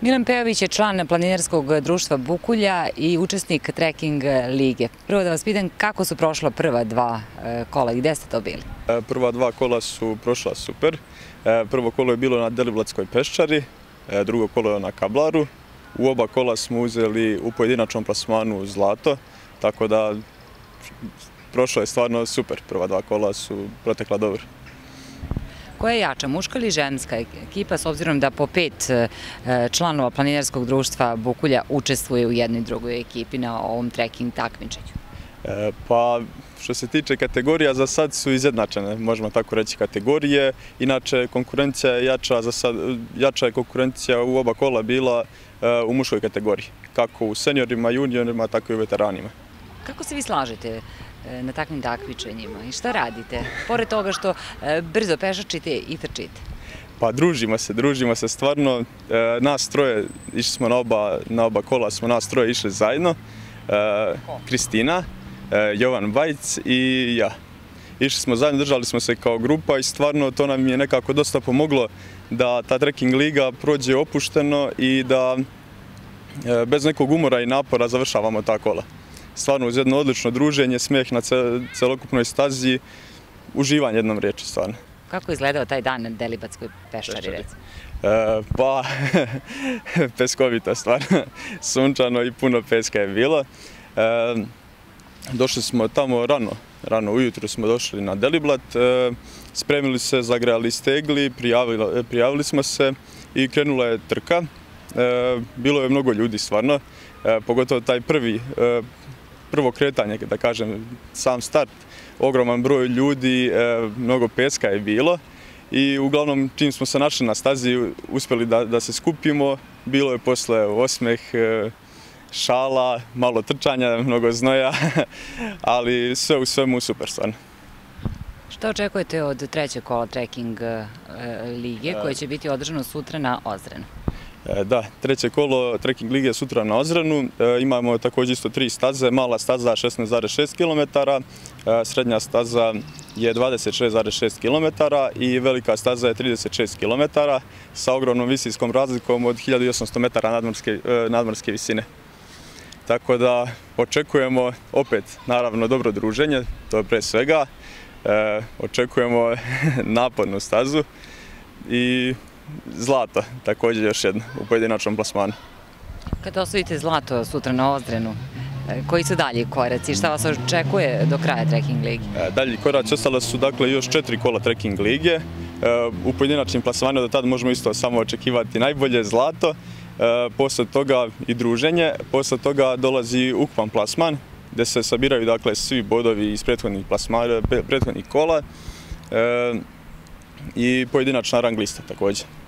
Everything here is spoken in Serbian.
Milan Pejović je član Planinarskog društva Bukulja i učesnik treking lige. Prvo da vas pitam kako su prošla prva dva kola i gde ste to bili? Prva dva kola su prošla super. Prvo kolo je bilo na Deliblatskoj peščari, drugo kolo je na Kablaru. U oba kola smo uzeli u pojedinačnom plasmanu zlato, tako da prošlo je stvarno super. Prva dva kola su protekla dobro. Koja je jača, muška ili ženska ekipa, s obzirom da po 5 članova Planinarskog društva Bukulja učestvuje u jednoj i drugoj ekipi na ovom treking takmičenju? Pa, što se tiče kategorija, za sad su izjednačene, možemo tako reći, kategorije. Inače, konkurencija je jača, jača je konkurencija u oba kola bila u muškoj kategoriji, kako u seniorima, juniorima, tako i u veteranima. Kako se vi slažete na takvim takmičenjima i šta radite? Pored toga što brzo pešačite i trčite. Pa družimo se stvarno. Nas troje, išli smo na oba kola, smo nas troje išli zajedno. Kristina, Jovan Vajc i ja. Išli smo zajedno, držali smo se kao grupa i stvarno to nam je nekako dosta pomoglo da ta trekking liga prođe opušteno i da bez nekog umora i napora završavamo ta kola. Stvarno uz jedno odlično druženje, smijeh na celokupnoj stazi, uživanje jednom riječi stvarno. Kako je izgledao taj dan na Delibatskoj peščari, recimo? Pa, peskovito stvarno, sunčano i puno peska je bilo. Došli smo tamo rano ujutro smo došli na Deliblat, spremili se, zagrejali stegli, prijavili smo se i krenula je trka. Bilo je mnogo ljudi stvarno, pogotovo taj prvo kretanje, da kažem, sam start, ogroman broj ljudi, mnogo peska je bilo i uglavnom čim smo se našli na stazi, uspjeli da se skupimo, bilo je posle osmeh, šala, malo trčanja, mnogo znoja, ali sve u svemu super stvarno. Šta očekujete od trećeg kola treking lige koje će biti održano sutra na Ozrenu? Da, treće kolo treking lige sutra na Ozrenu. Imamo također isto 3 staze, mala staza 16,6 km, srednja staza je 26,6 km i velika staza je 36 km sa ogromnom visinskom razlikom od 1800 metara nadmorske visine. Tako da očekujemo opet, naravno, dobro druženje, to je pre svega. Očekujemo napornu stazu i zlato, također još jedno, u pojedinačnom plasmanu. Kada osvojite zlato sutra na Ozrenu, koji su dalji koraci? Šta vas očekuje do kraja treking lige? Dalji koraci ostale su dakle još 4 kola treking lige. U pojedinačnim plasmanima do tada možemo isto samo očekivati najbolje zlato, posle toga i druženje, posle toga dolazi ukupan plasman gdje se sabiraju dakle svi bodovi iz prethodnih kola i pojedinačna rang lista također.